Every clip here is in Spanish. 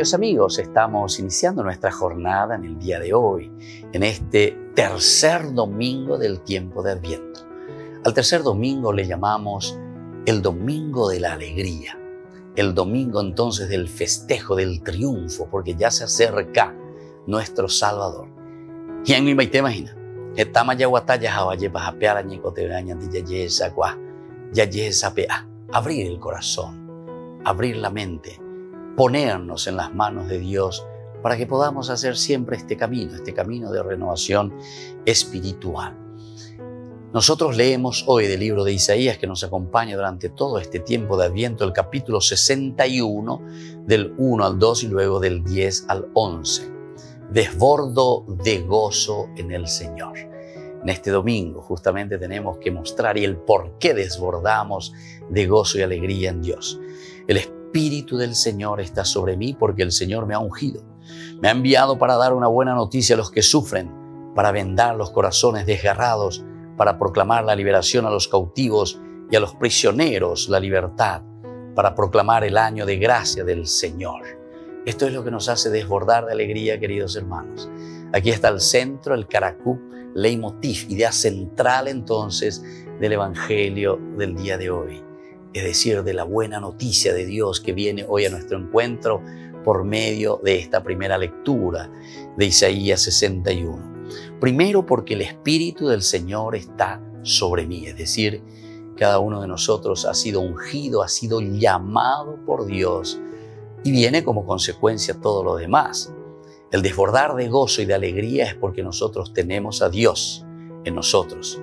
Queridos amigos, estamos iniciando nuestra jornada en el día de hoy, en este tercer domingo del tiempo de Adviento. Al tercer domingo le llamamos el domingo de la alegría, el domingo entonces del festejo, del triunfo, porque ya se acerca nuestro Salvador. Y en mi te imagina, estamos ya guatalla jabaye para japea la ñicote gaña de yayesa gua, yayesa pea, abrir el corazón, abrir la mente, ponernos en las manos de Dios para que podamos hacer siempre este camino de renovación espiritual. Nosotros leemos hoy del libro de Isaías, que nos acompaña durante todo este tiempo de Adviento, el capítulo 61, del 1 al 2 y luego del 10 al 11. Desbordo de gozo en el Señor. En este domingo justamente tenemos que mostrar el por qué desbordamos de gozo y alegría en Dios. El Espíritu del Señor está sobre mí porque el Señor me ha ungido. Me ha enviado para dar una buena noticia a los que sufren, para vendar los corazones desgarrados, para proclamar la liberación a los cautivos y a los prisioneros la libertad, para proclamar el año de gracia del Señor. Esto es lo que nos hace desbordar de alegría, queridos hermanos. Aquí está el centro, el caracú, leitmotiv, idea central entonces del Evangelio del día de hoy. Es decir, de la buena noticia de Dios que viene hoy a nuestro encuentro por medio de esta primera lectura de Isaías 61. Primero, porque el Espíritu del Señor está sobre mí, es decir, cada uno de nosotros ha sido ungido, ha sido llamado por Dios y viene como consecuencia todo lo demás. El desbordar de gozo y de alegría es porque nosotros tenemos a Dios en nosotros.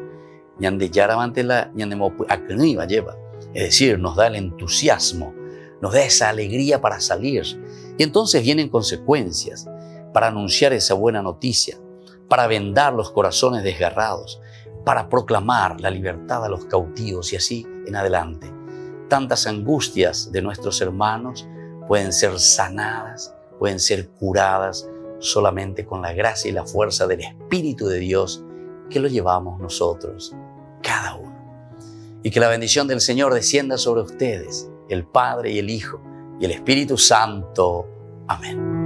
Es decir, nos da el entusiasmo, nos da esa alegría para salir. Y entonces vienen consecuencias para anunciar esa buena noticia, para vendar los corazones desgarrados, para proclamar la libertad a los cautivos y así en adelante. Tantas angustias de nuestros hermanos pueden ser sanadas, pueden ser curadas solamente con la gracia y la fuerza del Espíritu de Dios que lo llevamos nosotros, cada uno. Y que la bendición del Señor descienda sobre ustedes, el Padre y el Hijo y el Espíritu Santo. Amén.